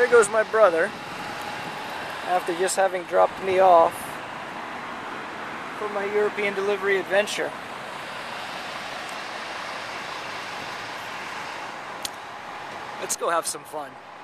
there goes my brother, after just having dropped me off for my European delivery adventure. Let's go have some fun.